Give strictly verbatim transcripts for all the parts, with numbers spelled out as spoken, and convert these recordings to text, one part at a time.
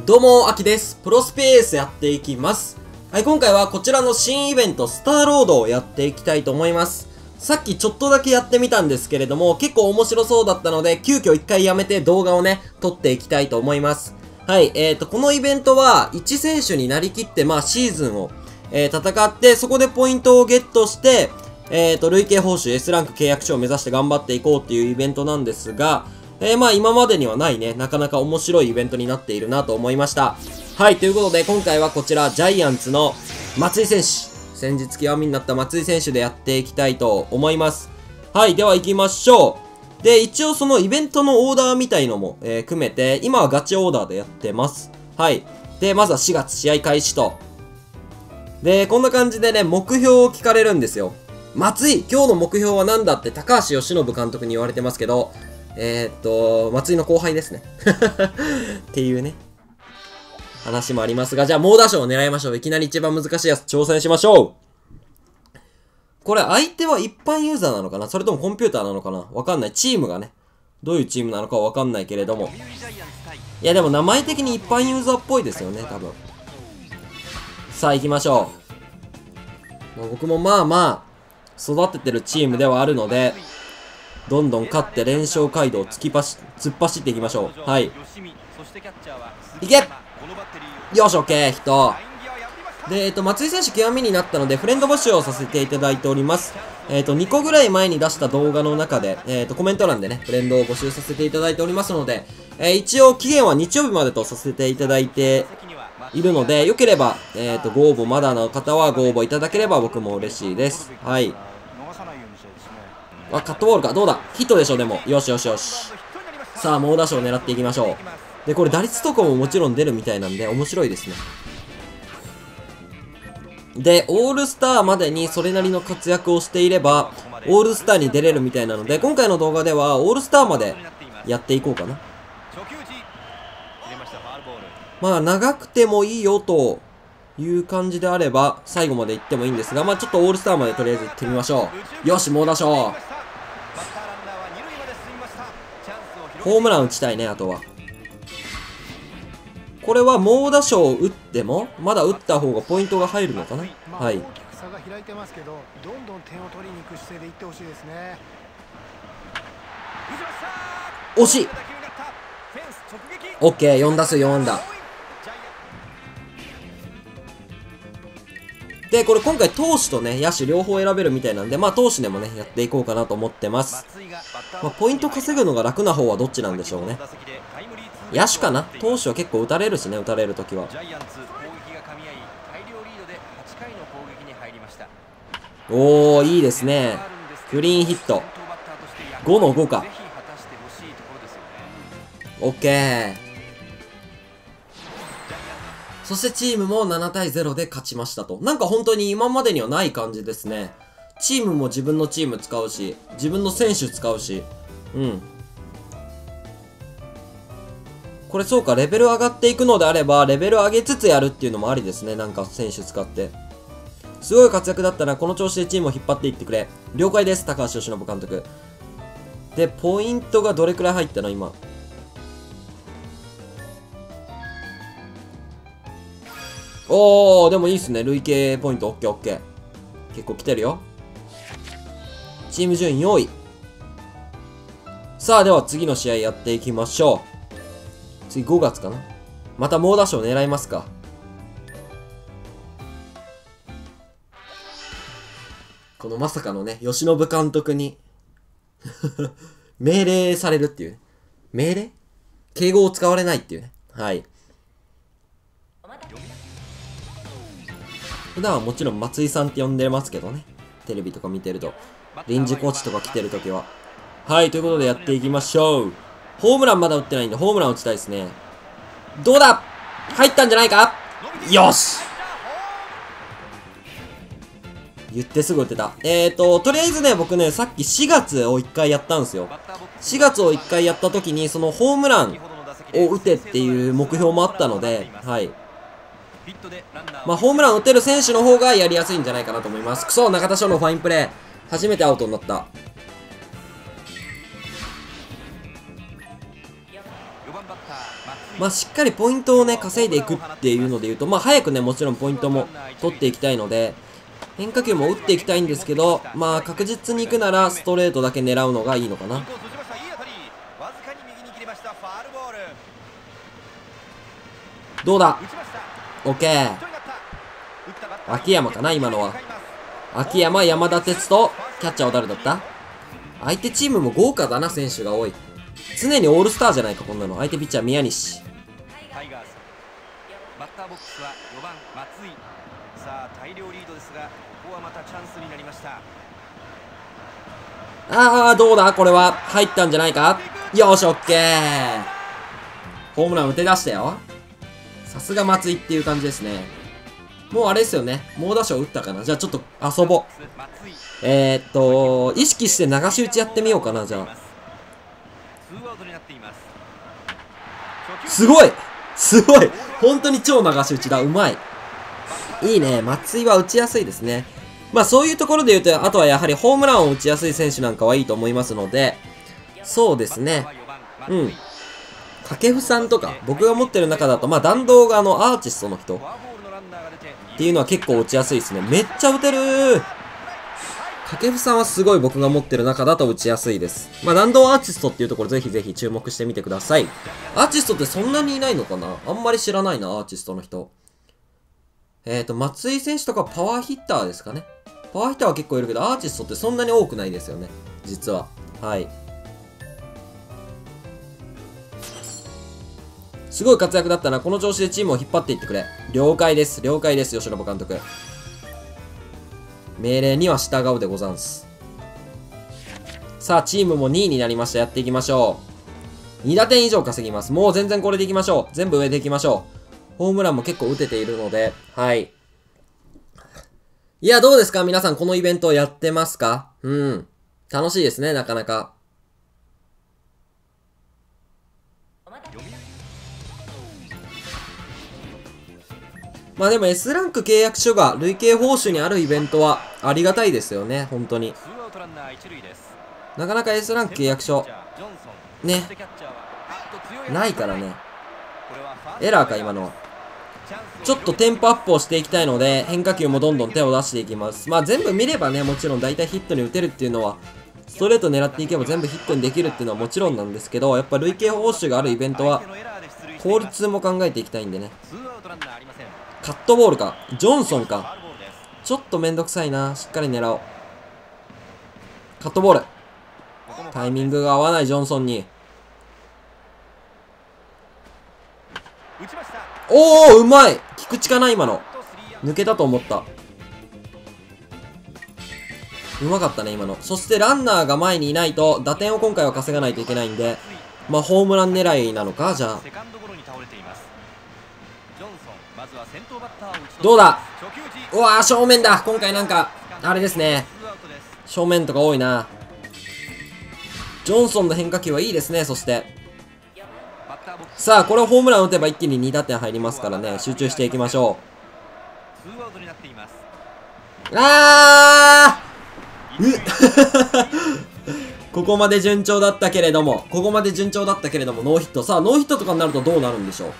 どうも、あきです。プロスペースやっていきます。はい、今回はこちらの新イベント、スターロードをやっていきたいと思います。さっきちょっとだけやってみたんですけれども、結構面白そうだったので、急遽一回やめて動画をね、撮っていきたいと思います。はい、えーと、このイベントは、いち選手になりきって、まあ、シーズンを、えー、戦って、そこでポイントをゲットして、えーと、累計報酬 エス ランク契約書を目指して頑張っていこうっていうイベントなんですが、えー、まあ今までにはないね、なかなか面白いイベントになっているなと思いました。はい、ということで今回はこちら、ジャイアンツの松井選手。先日極みになった松井選手でやっていきたいと思います。はい、では行きましょう。で、一応そのイベントのオーダーみたいのも、えー、組めて、今はガチオーダーでやってます。はい。で、まずはしがつ試合開始と。で、こんな感じでね、目標を聞かれるんですよ。松井、今日の目標は何だって高橋由伸監督に言われてますけど、えー、っと、松井の後輩ですね。っていうね、話もありますが、じゃあ猛打賞を狙いましょう。いきなり一番難しいやつ挑戦しましょう。これ相手は一般ユーザーなのかな、それともコンピューターなのかな、わかんない。チームがね、どういうチームなのかはわかんないけれども。いやでも名前的に一般ユーザーっぽいですよね、多分。さあ行きましょう。もう僕もまあまあ、育ててるチームではあるので、どんどん勝って連勝街道を突き走突っ走っていきましょう。はい。いけよし、オッケー、ヒット。で、えっと、松井選手極みになったので、フレンド募集をさせていただいております。えっと、にこぐらい前に出した動画の中で、えっと、コメント欄でね、フレンドを募集させていただいておりますので、えー、一応、期限は日曜日までとさせていただいているので、よければ、えっと、ご応募まだの方はご応募いただければ僕も嬉しいです。はい。あ、カットボールか。どうだ、ヒットでしょ、でも。よしよしよし。さあ、猛打賞を狙っていきましょう。で、これ打率とかももちろん出るみたいなんで、面白いですね。で、オールスターまでにそれなりの活躍をしていれば、オールスターに出れるみたいなので、今回の動画では、オールスターまでやっていこうかな。まあ、長くてもいいよという感じであれば、最後まで行ってもいいんですが、まあ、ちょっとオールスターまでとりあえず行ってみましょう。よし、猛打賞。ホームラン打ちたいね、あとは。これは猛打賞を打っても、まだ打った方がポイントが入るのかな。はい。 差が開いてますけど、どんどん点を取りに行く姿勢でいってほしいですね。 惜しい。オッケー、よん打数よん安打。で、これ今回投手とね、野手両方選べるみたいなんで、まあ投手でもね、やっていこうかなと思ってます。まあ、ポイント稼ぐのが楽な方はどっちなんでしょうね。野手かな。投手は結構打たれるしね、打たれるときは。おー、いいですね。クリーンヒット。ごのごか。オッケー。そしてチームもななたいゼロで勝ちましたと。なんか本当に今までにはない感じですね。チームも自分のチーム使うし、自分の選手使うし。うん。これそうか、レベル上がっていくのであれば、レベル上げつつやるっていうのもありですね。なんか選手使って。すごい活躍だったら、この調子でチームを引っ張っていってくれ。了解です、高橋由伸監督。で、ポイントがどれくらい入ったの今。おー、でもいいっすね。累計ポイント、オッケーオッケー。結構来てるよ。チーム順位よんい。さあ、では次の試合やっていきましょう。次ごがつかな。また猛打賞狙いますか。このまさかのね、由伸監督に命令されるっていうね。命令？敬語を使われないっていうね。はい。普段はもちろん松井さんって呼んでますけどね。テレビとか見てると。臨時コーチとか来てるときは。はい、ということでやっていきましょう。ホームランまだ打ってないんで、ホームラン打ちたいですね。どうだ？入ったんじゃないか？よし！言ってすぐ打ってた。えーと、とりあえずね、僕ね、さっきしがつをいっかいやったんですよ。しがつをいっかいやったときに、そのホームランを打てっていう目標もあったので、はい。まあ、ホームラン打てる選手の方がやりやすいんじゃないかなと思います。くそ、中田翔のファインプレー。初めてアウトになった。 まあ、しっかりポイントをね、稼いでいくっていうので言うと、まあ、早くね、もちろんポイントも取っていきたいので、変化球も打っていきたいんですけど、まあ、確実に行くなら、ストレートだけ狙うのがいいのかな。どうだ ?OK。秋山かな今のは。秋山、山田哲人、キャッチャーは誰だった？相手チームも豪華だな、選手が多い。常にオールスターじゃないか、こんなの。相手ピッチャー、宮西。 タイガースバッターボックスはよばん松井。さあ大量リードですが、ここはまたチャンスになりました。 ああ、どうだこれは入ったんじゃないか。よし、オッケー。ホームラン打て出したよ。さすが松井っていう感じですね。もうあれですよね。猛打賞打ったかな。じゃあちょっと遊ぼう。えー、っと、意識して流し打ちやってみようかな、じゃあ。すごいすごい本当に超流し打ちだ。うまい。いいね。松井は打ちやすいですね。まあそういうところで言うと、あとはやはりホームランを打ちやすい選手なんかはいいと思いますので、そうですね。うん。掛布さんとか、僕が持ってる中だと、まあ弾道があのアーティストの人っていうのは結構打ちやすいですね。めっちゃ打てるー。掛布さんはすごい僕が持ってる中だと打ちやすいです。まあ弾道アーティストっていうところぜひぜひ注目してみてください。アーティストってそんなにいないのかな？あんまり知らないな、アーティストの人。えーと、松井選手とかパワーヒッターですかね。パワーヒッターは結構いるけど、アーティストってそんなに多くないですよね。実は。はい。すごい活躍だったな。この調子でチームを引っ張っていってくれ。了解です。了解です、吉信監督。命令には従うでござんす。さあ、チームもにいになりました。やっていきましょう。に打点以上稼ぎます。もう全然これでいきましょう。全部上でいきましょう。ホームランも結構打てているので、はい。いや、どうですか皆さん、このイベントやってますか？うん。楽しいですね、なかなか。まあでも S ランク契約書が累計報酬にあるイベントはありがたいですよね、本当に。なかなか S ランク契約書、ね、ないからね。エラーか、今のは。ちょっとテンポアップをしていきたいので、変化球もどんどん手を出していきます。まあ全部見ればね、もちろん大体ヒットに打てるっていうのは、ストレート狙っていけば全部ヒットにできるっていうのはもちろんなんですけど、やっぱ累計報酬があるイベントは、効率も考えていきたいんでね。カットボールか。ジョンソンか。ちょっとめんどくさいな。しっかり狙おう。カットボール。タイミングが合わないジョンソンに。おー、うまい。菊池かな今の。抜けたと思った。うまかったね、今の。そしてランナーが前にいないと、打点を今回は稼がないといけないんで、まあ、ホームラン狙いなのかじゃあ。どうだ。うわー、正面だ。今回なんか、あれですね。正面とか多いな。ジョンソンの変化球はいいですね、そして。さあ、これをホームラン打てば一気にに打点入りますからね、集中していきましょう。あーうここまで順調だったけれども、ここまで順調だったけれども、ノーヒット。さあ、ノーヒットとかになるとどうなるんでしょう。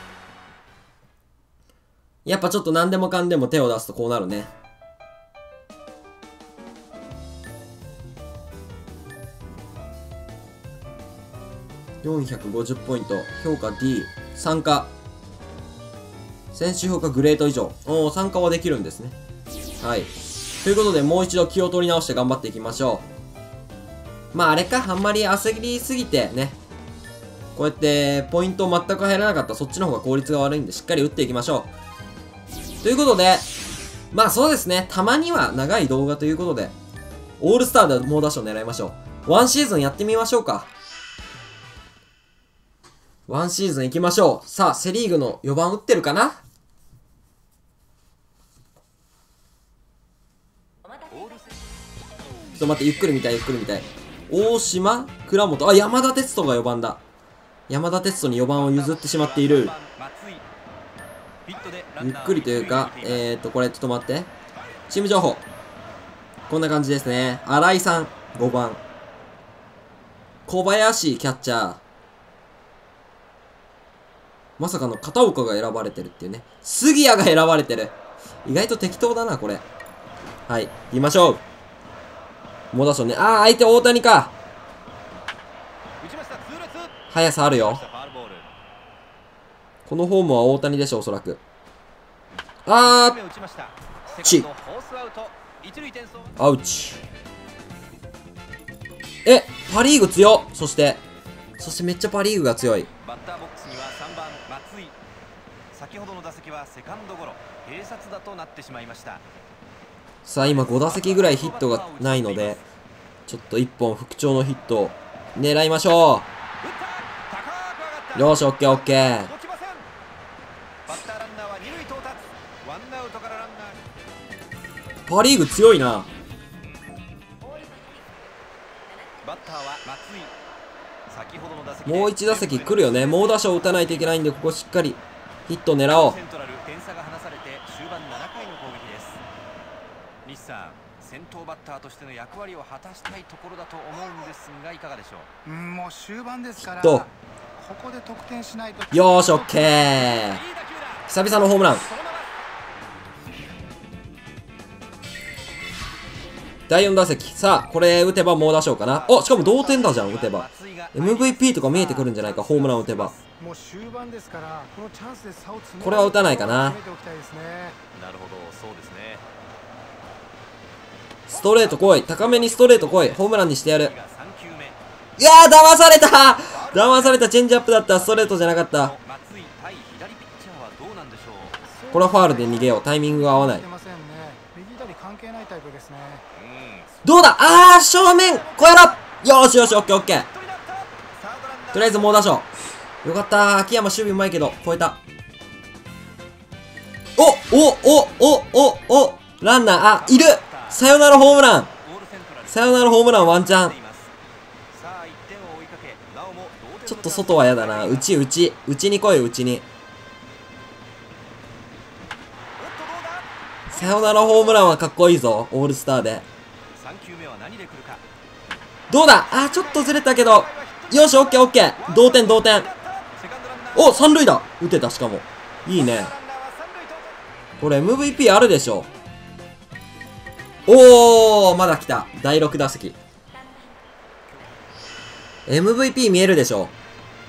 やっぱちょっと何でもかんでも手を出すとこうなるね。よんひゃくごじゅうポイント。評価 D。参加。選手評価グレート以上。おー、参加はできるんですね。はい。ということで、もう一度気を取り直して頑張っていきましょう。まあ、あれか。あんまり焦りすぎてね。こうやって、ポイント全く入らなかったらそっちの方が効率が悪いんで、しっかり打っていきましょう。ということで、まあそうですね。たまには長い動画ということで、オールスターで猛打賞狙いましょう。ワンシーズンやってみましょうか。ワンシーズン行きましょう。さあ、セリーグのよばん打ってるかな？ちょっと待って、ゆっくり見たい、ゆっくり見たい。大島倉本。あ、山田哲人がよばんだ。山田哲人によばんを譲ってしまっている。ゆっくりというか、えーと、これちょっと待って。チーム情報。こんな感じですね。新井さん、ごばん。小林、キャッチャー。 まさかの片岡が選ばれてるっていうね。杉谷が選ばれてる。意外と適当だな、これ。はい、行きましょう。猛打賞ね。あー、相手大谷か。速さあるよ。このフォームは大谷でしょ、おそらく。あー、ち。アウチ。え、パリーグ強っ。そして、そしてめっちゃパリーグが強い。 バッターボックスにはさんばん松井。先ほどの打席はセカンドゴロ、併殺打となってしまいました。 さあ今ご打席ぐらいヒットがないので、ちょっといっぽん復調のヒットを狙いましょう。よし、オッケーオッケー。パリーグ強いな。もういち打席来るよね。猛打賞打たないといけないんで、ここしっかりヒットを狙おう。 西さん、先頭バッターとしての役割を果たしたいところだと思うんですが、いかがでしょう。 うん、もう終盤ですから、 とここで得点しないと。 よーし、オッケー。久々のホームラン。だいよん打席。さあ、これ打てば猛打賞かな。お、しかも同点だじゃん、打てば。エムブイピー とか見えてくるんじゃないか、ホームラン打てば。 もう終盤ですから、このチャンスで差を詰めこれは打たないかな。 なるほど、そうですね。 ストレート来い。高めにストレート来い。ホームランにしてやる。いやー、騙された騙された。チェンジアップだった。ストレートじゃなかった。これはファールで逃げよう。タイミングが合わない。どうだ。あー、正面こうやろ。よーしよし、オッケーオッケー。とりあえず猛打賞。よかったー。秋山守備うまいけど、超えた。おおおおおおランナー、あ、いる。サヨナラホームラン。サヨナラホームランワンチャン。ちょっと外は嫌だな。内内内に来いよ、内に。サヨナラホームランはかっこいいぞ、オールスターで。どうだ。あー、ちょっとずれたけど。よし、オッケーオッケー。同点同点。お、三塁打打てた。しかもいいね。これ エムブイピー あるでしょ。おー、まだ来た。だいろく打席。エムブイピー 見えるでしょ。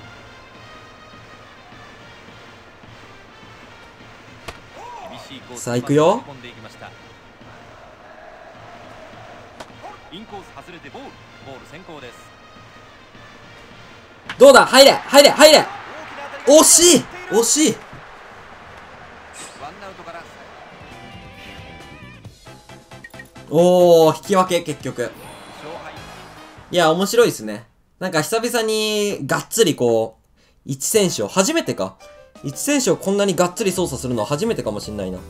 さあ行くよ。どうだ。入れ入れ入れ。惜しい惜しい。おー、引き分け、結局。いや、面白いですね。なんか久々にがっつりこう、一選手を、初めてか。一選手をこんなにがっつり操作するのは初めてかもしんないな。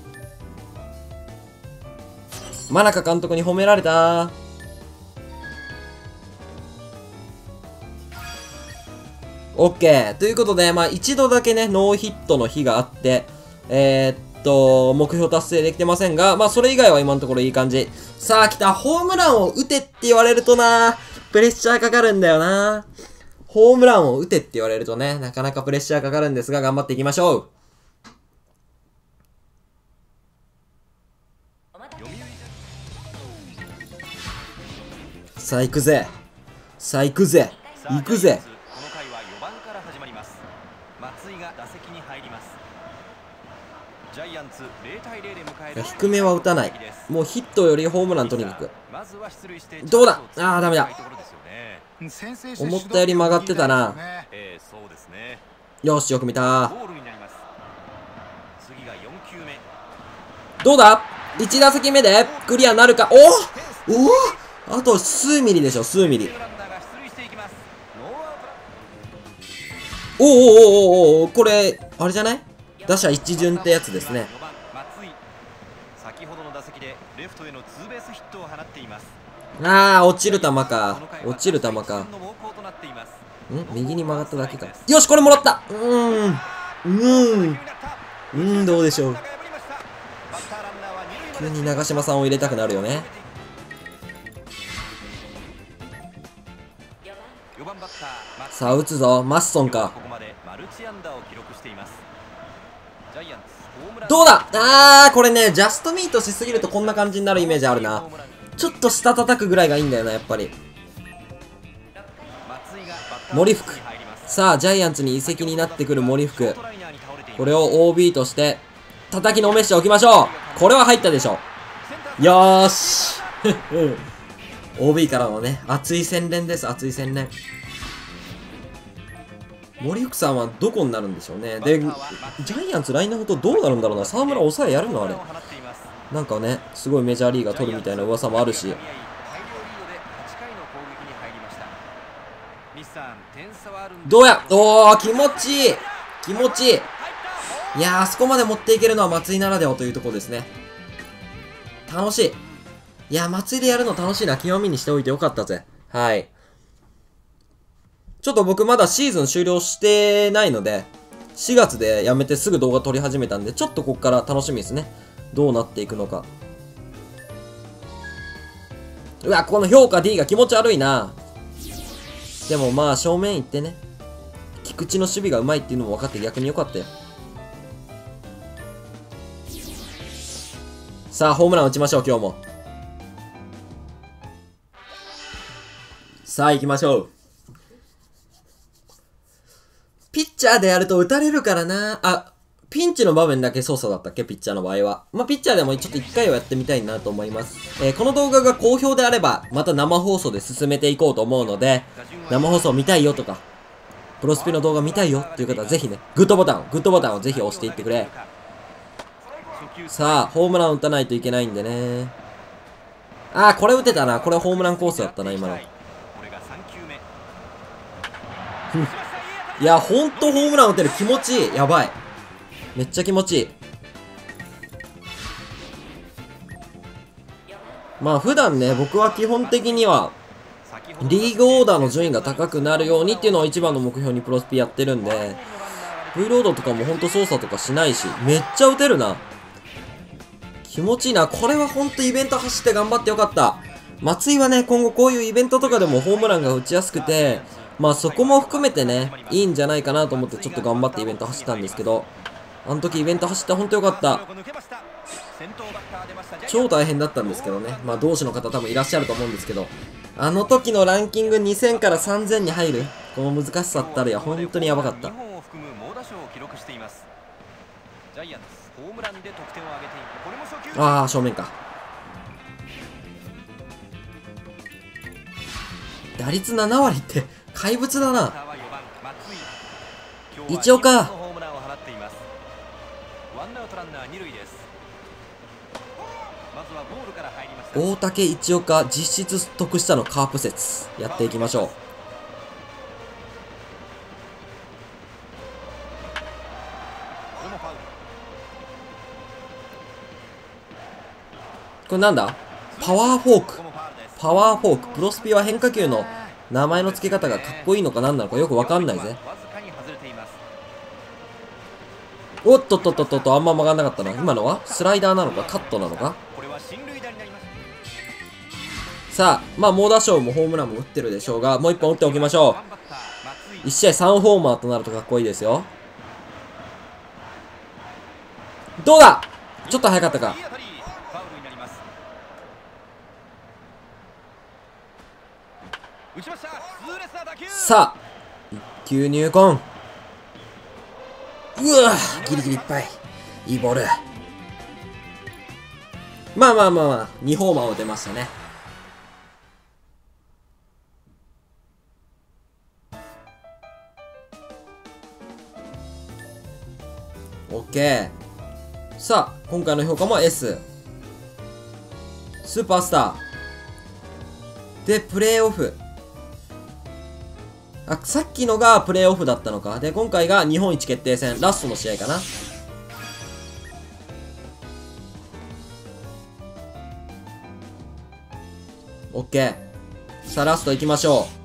真中監督に褒められたー。オッケー。ということで、まあ一度だけね、ノーヒットの日があって、えー、っと、目標達成できてませんが、まあそれ以外は今のところいい感じ。さあ来た。ホームランを打てって言われるとな、プレッシャーかかるんだよな。ホームランを打てって言われるとね、なかなかプレッシャーかかるんですが、頑張っていきましょう。さあ行くぜ。さあ行くぜ。行くぜ。 この回はよばんから始まります。松井が打席に入ります。ジャイアンツゼロたいゼロで迎える。 低めは打たない。もうヒットよりホームラン取りに行く。どうだ。ああ、ダメだ。思ったより曲がってたな。よし、よく見た。どうだ。いち打席目でクリアなるか。おおお、あと数ミリでしょ、数ミリ。おおおおおお、これあれじゃない。打者一巡ってやつですね。 先ほどの打席でレフトへのツーベースヒットを放っています。 ああ、落ちる球か。落ちる球か。ん、右に曲がっただけか。よし、これもらった。うーん。うーん。うーん、どうでしょう。急に長嶋さんを入れたくなるよね。さあ、打つぞ。マッソンか。 どうだあー、これね、ジャストミートしすぎるとこんな感じになるイメージあるな。ちょっと下叩くぐらいがいいんだよな、やっぱり。森福。さあ、ジャイアンツに移籍になってくる森福。これを オービー として、叩きのめしておきましょう。これは入ったでしょ。よーし。オービー からのね、熱い洗練です、熱い洗練。森福さんはどこになるんでしょうね。で、ジャイアンツ来年ほどどうなるんだろうな。沢村抑えやるのあれ。なんかね、すごいメジャーリーガー取るみたいな噂もあるし。どうやおー、気持ちいい気持ちいいいやー、あそこまで持っていけるのは松井ならではというところですね。楽しい。いやー、松井でやるの楽しいな。極みにしておいてよかったぜ。はい。ちょっと僕まだシーズン終了してないので、しがつでやめてすぐ動画撮り始めたんで、ちょっとこっから楽しみですね。どうなっていくのか。うわ、この評価 D が気持ち悪いな。でもまあ、正面行ってね。菊池の守備がうまいっていうのも分かって逆に良かったよ。さあ、ホームラン打ちましょう、今日も。さあ、行きましょう。ピッチャーでやると打たれるからな。あ、ピンチの場面だけ操作だったっけピッチャーの場合は。まあ、ピッチャーでもちょっと一回はやってみたいなと思います。えー、この動画が好評であれば、また生放送で進めていこうと思うので、生放送見たいよとか、プロスピの動画見たいよっていう方はぜひね、グッドボタン、グッドボタンをぜひ押していってくれ。さあ、ホームラン打たないといけないんでね。あー、これ打てたな。これホームランコースだったな、今の。いや、ほんとホームラン打てる。気持ちいい。やばい。めっちゃ気持ちいい。まあ普段ね、僕は基本的には、リーグオーダーの順位が高くなるようにっていうのを一番の目標にプロスピやってるんで、V ロードとかもほんと操作とかしないし、めっちゃ打てるな。気持ちいいな。これはほんとイベント走って頑張ってよかった。松井はね、今後こういうイベントとかでもホームランが打ちやすくて、まあそこも含めてね、いいんじゃないかなと思ってちょっと頑張ってイベント走ったんですけど、あの時イベント走ってほんとよかった。超大変だったんですけどね。まあ同志の方多分いらっしゃると思うんですけど、あの時のランキングにせんからさんぜんに入る、この難しさったらや本当にやばかった。ああ、正面か。打率ななわりって怪物だな。一岡。大竹一岡実質得したのカープ説やっていきましょう。これなんだ？パワーフォーク。パワーフォーク。プロスピは変化球の名前の付け方がかっこいいのか何なのかよくわかんないぜ。おっとっとっとっとっと、あんま曲がんなかったな。今のはスライダーなのかカットなのか。さあ、まあ猛打賞もホームランも打ってるでしょうが、もう一本打っておきましょう。いち試合さんホーマーとなるとかっこいいですよ。どうだ？ちょっと早かったか。さあ、いっ球入魂。うわギリギリいっぱい。いいボール。まあまあまあまあ、にホーマーを出ましたね。オッケー。さあ、今回の評価も エス。スーパースター。で、プレイオフ。あ、さっきのがプレイオフだったのか。で、今回が日本一決定戦、ラストの試合かな。オッケー。さあ、ラスト行きましょ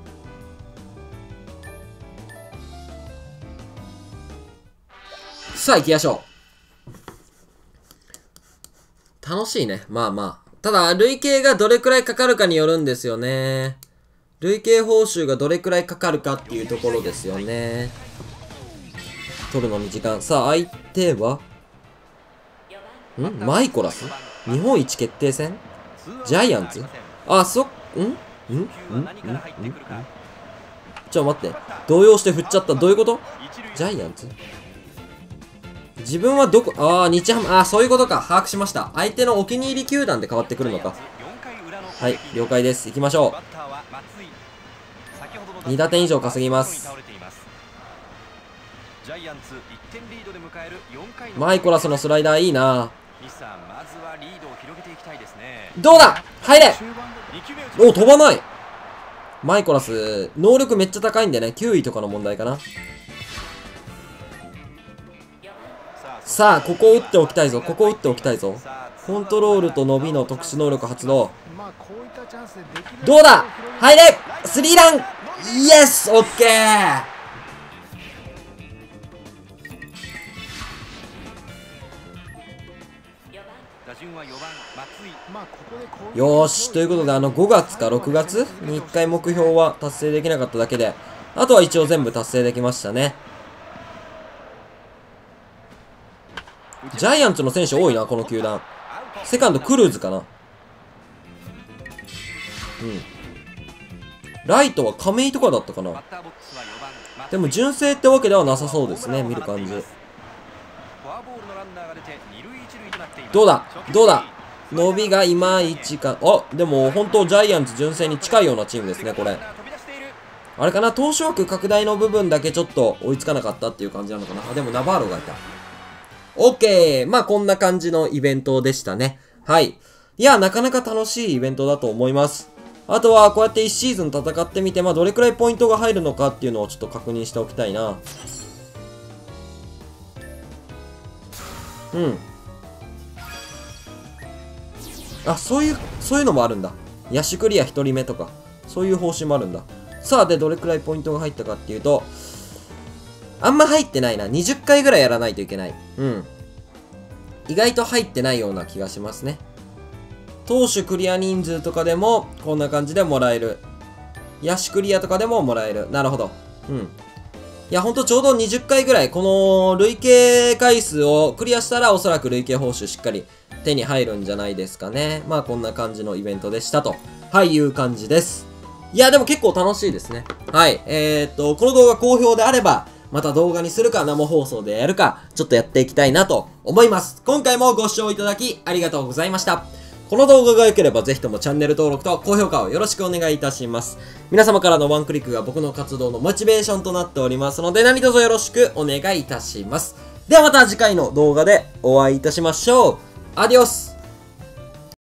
う。さあ、行きましょう。楽しいね。まあまあ。ただ、累計がどれくらいかかるかによるんですよね。累計報酬がどれくらいかかるかっていうところですよね。取るのに時間。さあ、相手はんマイコラス日本一決定戦ジャイアンツあ、そ、んんんんんんちょ、待って。動揺して振っちゃった。どういうことジャイアンツ自分はどこ、ああ、日ハム、ああ、そういうことか。把握しました。相手のお気に入り球団で変わってくるのか。はい、了解です。行きましょう。に打点以上稼ぎます。マイコラスのスライダーいいな。どうだ入れお、飛ばないマイコラス、能力めっちゃ高いんでね、きゅういとかの問題かな。さあ、ここを打っておきたいぞ。ここを打っておきたいぞ。コントロールと伸びの特殊能力発動。どうだ入れスリーランイエスオッケーよーし、ということで、あの、ごがつかろくがつにいっかい目標は達成できなかっただけで、あとは一応全部達成できましたね。ジャイアンツの選手多いな、この球団。セカンド、クルーズかな。うん。ライトは亀井とかだったかな。でも、純正ってわけではなさそうですね、見る感じ。どうだどうだ伸びがいまいちか。あ、でも本当ジャイアンツ純正に近いようなチームですね、これ。あれかな、投手枠拡大の部分だけちょっと追いつかなかったっていう感じなのかな。あ、でもナバーロがいた。オッケー。まあこんな感じのイベントでしたね。はい。いや、なかなか楽しいイベントだと思います。あとはこうやっていちシーズン戦ってみて、まあどれくらいポイントが入るのかっていうのをちょっと確認しておきたいな。うん。あ、そういう、そういうのもあるんだ。野手クリアひとりめとか。そういう方針もあるんだ。さあ、で、どれくらいポイントが入ったかっていうと、あんま入ってないな。にじゅっかいぐらいやらないといけない。うん。意外と入ってないような気がしますね。投手クリア人数とかでも、こんな感じでもらえる。野手クリアとかでももらえる。なるほど。うん。いや、ほんとちょうどにじゅっかいぐらい、この累計回数をクリアしたら、おそらく累計報酬しっかり手に入るんじゃないですかね。まあ、こんな感じのイベントでしたと。はい、いう感じです。いや、でも結構楽しいですね。はい。えー、っと、この動画好評であれば、また動画にするか生放送でやるか、ちょっとやっていきたいなと思います。今回もご視聴いただきありがとうございました。この動画が良ければぜひともチャンネル登録と高評価をよろしくお願いいたします。皆様からのワンクリックが僕の活動のモチベーションとなっておりますので、何卒よろしくお願いいたします。ではまた次回の動画でお会いいたしましょう。アディオス。